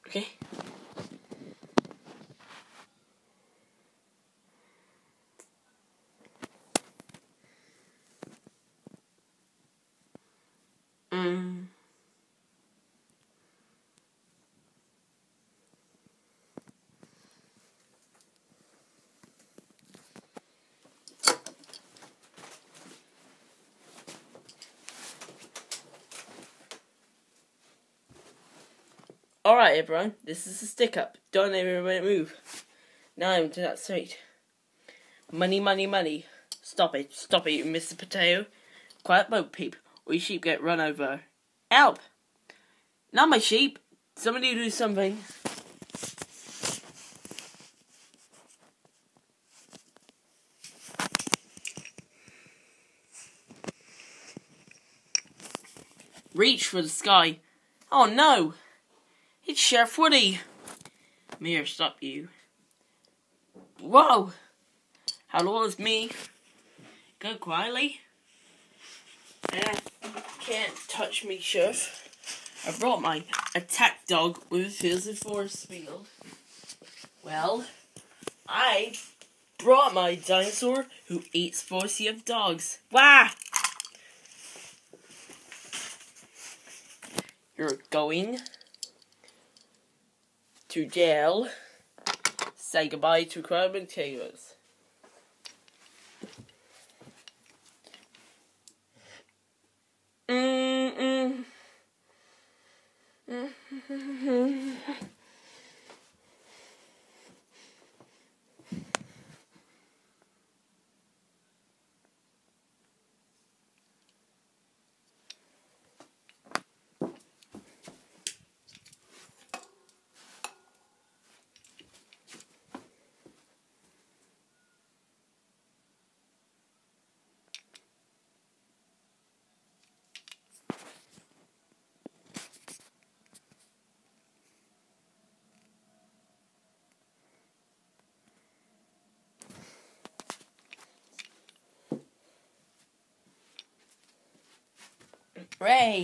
Okay. Alright everyone, this is a stick up. Don't everybody move. Now I'm to that straight. Money, money, money. Stop it, Mr. Potato. Quiet boat, peep, or your sheep get run over. Help! Not my sheep. Somebody do something. Reach for the sky. Oh no! It's Sheriff Woody. I'm here to stop you. Whoa! Hello, it's me. Go quietly. Can't touch me, Sheriff. I brought my attack dog with a feels and force field. Well, I brought my dinosaur who eats 40 of dogs. Wah! You're going to jail. Say goodbye to crab and potatoes. Ray.